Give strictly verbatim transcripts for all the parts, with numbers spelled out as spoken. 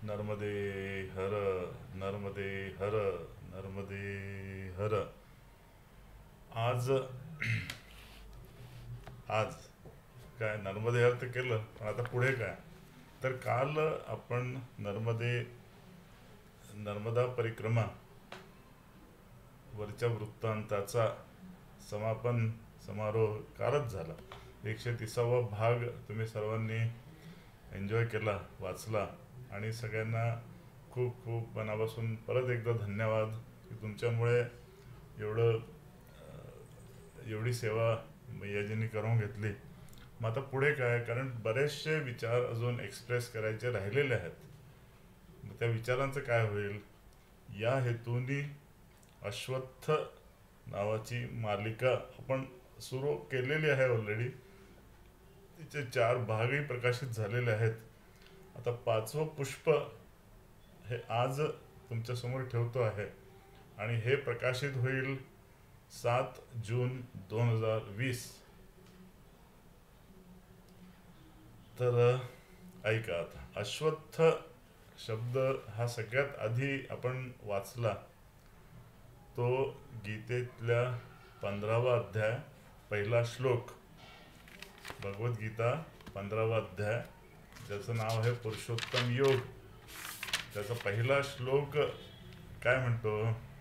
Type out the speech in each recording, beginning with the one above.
नर्मदे हर, नर्मदे हर, नर्मदे हर. आज आज काय नर्मदे हर तर केलं, पण आता पुढे काय? तर काल आपण नर्मदे नर्मदा परिक्रमा वरच्या वृत्तांताचा समापन समारोह कालच झाला. एकशे तिसावा भाग तुम्ही सर्वांनी एन्जॉय केला, वाचला, आणि सगळ्यांना खूप खूप मनापासून परत एकदा धन्यवाद की तुमच्यामुळे एवढं एवढी सेवा मैयाजींनी करून घेतली. मग आता पुढे काय? कारण बरेचसे विचार अजून एक्सप्रेस करायचे राहिलेले आहेत. मग त्या विचारांचं काय होईल? या हेतूनी अश्वत्थ नावाची मालिका आपण सुरू केलेली आहे ऑलरेडी. तिचे चार भागही प्रकाशित झालेले आहेत. आता पाचवं पुष्प हे आज तुमच्यासमोर ठेवतो आहे, आणि हे प्रकाशित होईल सात जून दोन हजार वीस. तर ऐका आता. अश्वत्थ शब्द हा सगळ्यात आधी आपण वाचला तो गीतेतल्या पंधरावा अध्याय पहिला श्लोक. भगवद्गीता पंधरावा अध्याय, ज्याचं नाव आहे पुरुषोत्तम योग. त्याचा पहिला श्लोक काय म्हणतो?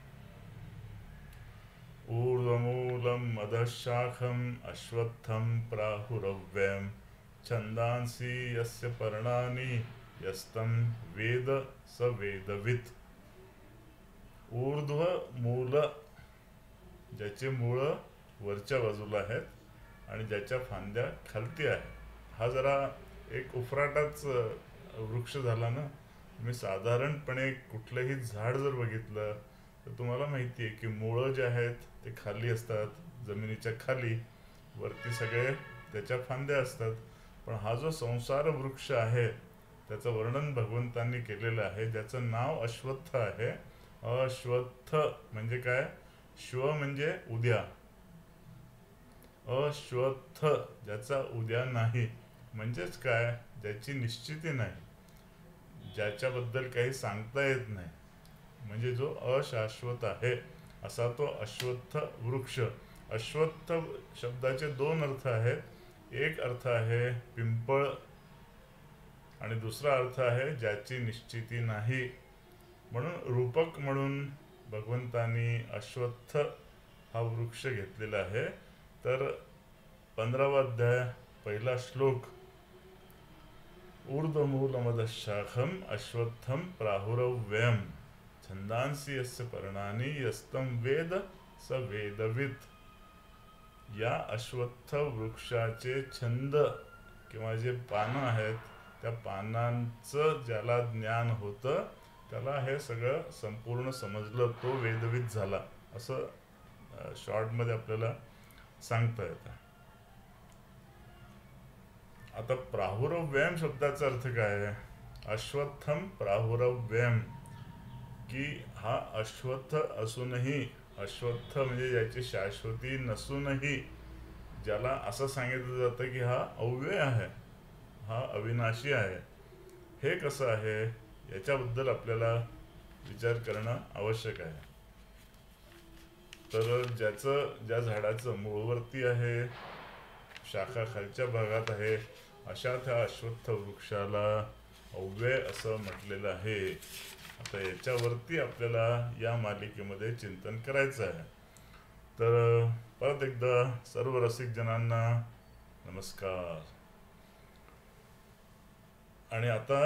ऊर्ध्वमूलम अधःशाखम अश्वत्थम प्राहुरव्ययम छंदांसी यस्य पर्णानि यस्तं वेद स वेदवित्. ऊर्ध्व मूल, ज्याचे मूळ वरच्या बाजूला आहेत आणि ज्याच्या फांद्या खालती आहेत. हा जरा एक उफराटाच वृक्ष झाला ना. तुम्ही साधारणपणे कुठलंही झाड जर बघितलं तर तुम्हाला माहिती आहे की मुळं जे आहेत ते खाली असतात, जमिनीच्या खाली. वरती सगळे त्याच्या फांद्या असतात. पण हा जो संसार वृक्ष आहे त्याचं वर्णन भगवंतांनी केलेलं आहे, ज्याचं नाव अश्वत्थ आहे. अश्वत्थ म्हणजे काय? श्व म्हणजे उद्या. अश्वत्थ ज्याचा उद्या नाही, म्हणजेच काय? ज्याची निश्चिती नाही, ज्याच्याबद्दल काही सांगता येत नाही, म्हणजे जो अशाश्वत आहे, असा तो अश्वत्थ वृक्ष. अश्वत्थ शब्दाचे दोन अर्थ आहेत. एक अर्थ आहे पिंपळ, आणि दुसरा अर्थ आहे ज्याची निश्चिती नाही. म्हणून रूपक म्हणून भगवंतांनी अश्वत्थ हा वृक्ष घेतलेला आहे. तर पंधरावा अध्याय पहिला श्लोक. ऊर्ध्वमूलमधःशाखम अश्वत्थम प्राहुरव्ययम छंदांसी यस्य पर्णानि यस्तं वेद स वेदवित्. या अश्वत्थ वृक्षाचे छंद किंवा जे पानं आहेत, त्या पानांचं ज्याला ज्ञान होतं त्याला हे सगळं संपूर्ण समजलं, तो वेदवित झाला, असं शॉर्टमध्ये आपल्याला सांगता येतं. आता प्राहुरव्ययम शब्दाचा अर्थ काय आहे? अश्वत्थम प्राहुरव्ययम, की हा अश्वत्थ असूनही, अश्वत्थ म्हणजे ज्याची शाश्वती नसूनही, ज्याला असं सांगितलं जातं की हा अव्यय आहे, हा अविनाशी आहे. हे कसं आहे याच्याबद्दल आपल्याला विचार करणं आवश्यक आहे. तर ज्याचं ज्या झाडाचं मूळवरती आहे, शाखा खालच्या भागात आहे, अशा त्या अश्वत्थ वृक्षाला अव्यय असं म्हटलेलं आहे. आता याच्यावरती आपल्याला या मालिकेमध्ये चिंतन करायचं आहे. तर परत एकदा सर्व रसिक जनांना नमस्कार. आणि आता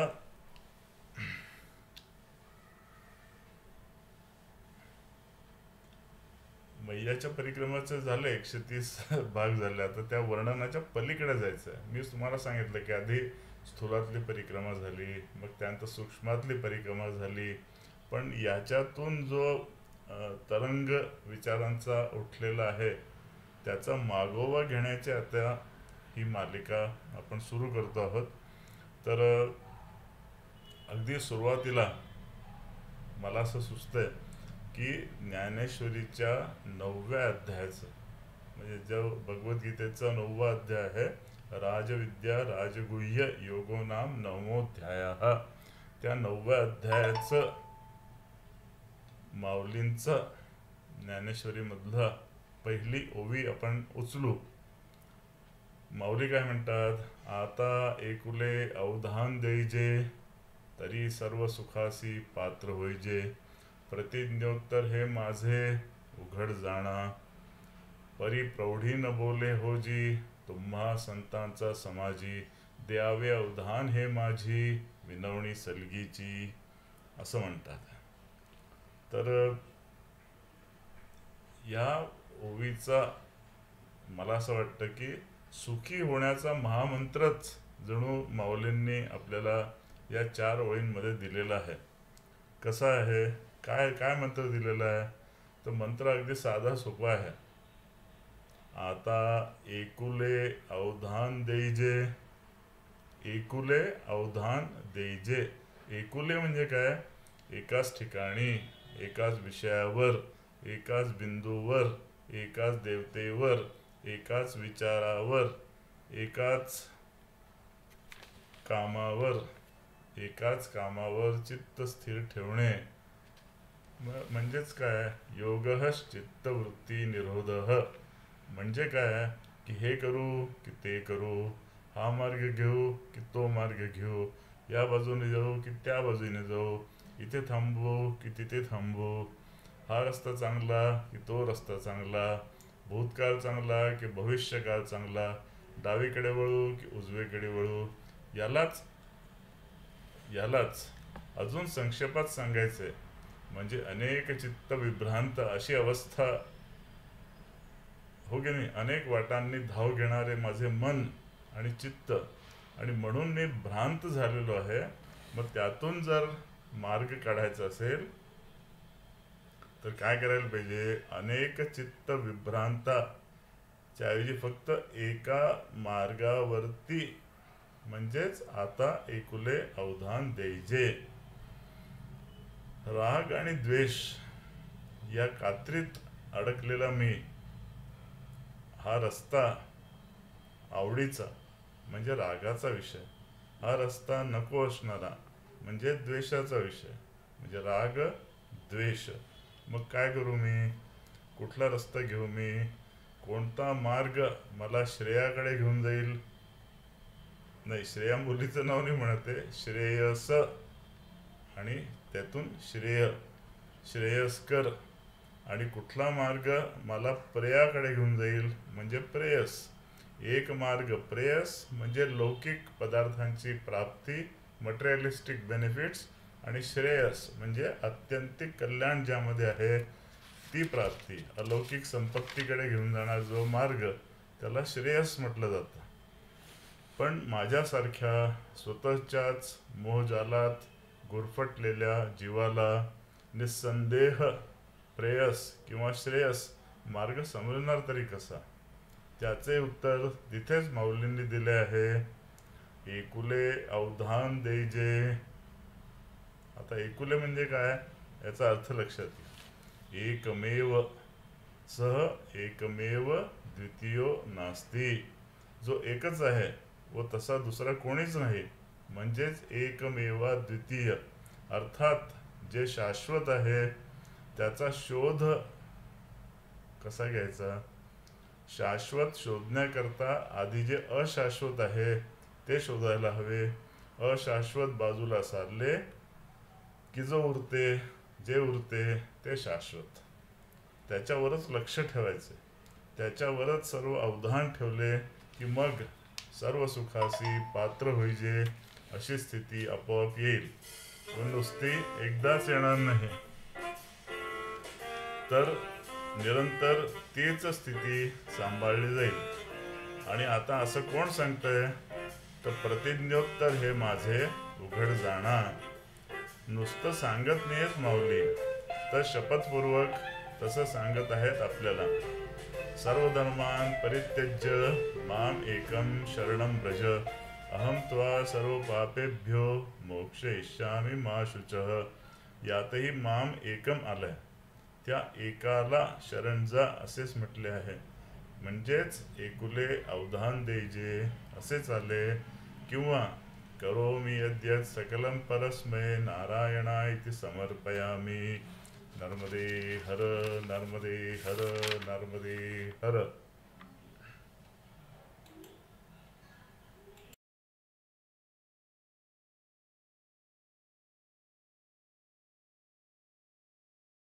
मैयाच्या परिक्रमाचे झाले एकशे तीस भाग झाले. आता त्या वर्णनाच्या पलीकडे जायचं आहे. मी तुम्हाला सांगितलं की आधी स्थूलातली परिक्रमा झाली, मग त्यानंतर सूक्ष्मातली परिक्रमा झाली. पण याच्यातून जो तरंग विचारांचा उठलेला आहे त्याचा मागोवा घेण्याची आता ही मालिका आपण सुरू करतो आहोत. तर अगदी सुरुवातीला मला असं सुचतंय की ज्ञानेश्वरीच्या नवव्या अध्यायाचं, म्हणजे जो भगवद्गीतेचा नववा अध्याय आहे, राजविद्या राजगुह्य योगो नाम नवमोध्याय. त्या नवव्या अध्यायाचं माऊलींचं ज्ञानेश्वरीमधलं पहिली ओवी आपण उचलू. माऊली काय म्हणतात? आता एकुले अवधान देईजे, तरी सर्व सुखासी पात्र होईजे. प्रतिज्ञोत्तर हे माझे उघड जाणा, परी प्रौढी न बोले होजी, तुम्हा संतांचा समाजी. द्यावे अवधान हे माझी, विनवणी सलगीची, असं म्हणतात. तर या ओवीचा मला असं वाटतं की सुखी होण्याचा महामंत्रच जणू माऊलींनी आपल्याला या चार ओळींमध्ये दिलेला आहे. कसा आहे? काय काय मंत्र दिलेला आहे? तर मंत्र अगदी साधा सोपा आहे. आता एकुले अवधान देईजे, एकुले अवधान देईजे. एकुले म्हणजे काय? एकाच ठिकाणी, एकाच विषयावर, एकाच बिंदूवर, एकाच देवतेवर, एकाच विचारावर, एकाच कामावर, एकाच कामावर चित्त स्थिर ठेवणे. म्हणजेच काय? योगः चित्तवृत्ती निरोधः. म्हणजे काय की हे करू की ते करू, हा मार्ग घेऊ की तो मार्ग घेऊ, या बाजूने जाऊ की त्या बाजूने जाऊ, इथे थांबू की तिथे थांबू, हा रस्ता चांगला की तो रस्ता चांगला, भूतकाळ चांगला की भविष्यकाळ चांगला, डावीकडे वळू की उजवीकडे वळू. यालाच यालाच अजून संक्षेपात सांगायचंय म्हणजे अनेक चित्त विभ्रांत अशी अवस्था हो की नाही. अनेक वाटांनी धाव घेणारे माझे मन आणि चित्त, आणि म्हणून मी भ्रांत झालेलो आहे. मग त्यातून जर मार्ग काढायचा असेल तर काय करायला पाहिजे? अनेक चित्त विभ्रांताच्या ऐवजी फक्त एका मार्गावरती, म्हणजेच आता एकुले अवधान द्यायचे. राग आणि द्वेष या कात्रीत अडकलेला मी, हा रस्ता आवडीचा म्हणजे रागाचा विषय, हा रस्ता नको असणारा म्हणजे द्वेषाचा विषय, म्हणजे राग द्वेष. मग काय करू मी? कुठला रस्ता घेऊ मी? कोणता मार्ग मला श्रेयाकडे घेऊन जाईल? नाही, श्रेया मुलीचं नाव नाही म्हणते, श्रेयस आणि त्यातून श्रेय, श्रेयस्कर. आणि कुठला मार्ग मला प्रेयाकडे घेऊन जाईल म्हणजे प्रेयस. एक मार्ग प्रेयस म्हणजे लौकिक पदार्थांची प्राप्ती, मटेरियलिस्टिक बेनिफिट्स, आणि श्रेयस म्हणजे आत्यंतिक कल्याण ज्यामध्ये आहे ती प्राप्ती, अलौकिक संपत्तीकडे घेऊन जाणारा जो मार्ग त्याला श्रेयस म्हटलं जातं. पण माझ्यासारख्या स्वतःच्याच मोहजालात गुरफटलेल्या जीवाला निस्संदेह प्रेयस किंवा श्रेयस मार्ग समजणार तरी कसा? त्याचे उत्तर तिथेच माऊलींनी दिले आहे. एकुले अवधान देईजे. आता एकुले म्हणजे काय याचा अर्थ लक्षात घ्या. एकमेव सह एकमेव द्वितीयो नास्ती. जो एकच आहे व तसा दुसरा कोणीच नाही, म्हणजेच एकमेवा द्वितीय. अर्थात जे शाश्वत आहे त्याचा शोध कसा घ्यायचा? शाश्वत शोधण्याकरता आधी जे अशाश्वत आहे ते शोधायला हवे. अशाश्वत बाजूला सारले की जो उरते, जे उरते ते शाश्वत, त्याच्यावरच लक्ष ठेवायचे, त्याच्यावरच सर्व अवधान ठेवले की मग सर्व सुखासी पात्र होईजे अशी स्थिती आपोआप येईल. पण नुसती एकदाच येणार नाही, तर निरंतर तीच स्थिती सांभाळली जाईल. आणि आता असं कोण सांगतंय? तर प्रतिज्ञोत्तर हे माझे उघड जाणा. नुसतं सांगत नाहीत माऊली, तर शपथपूर्वक तसं सांगत आहेत आपल्याला. सर्व धर्मान् परित्यज्य माम एकम शरणं व्रज, अहम त्वा सर्व पापेभ्यो मोक्षयिष्यामि मा शुचः. यातही माम एकम आलंय, त्या एकाला शरण जा असेच म्हटले आहे. म्हणजेच एकुले अवधान देईजे असेच आले. किंवा करोमि यद्यत् सकलं परस्मै नारायणाय समर्पयामि. नर्मदे हर, नर्मदे हर, नर्मदे हर.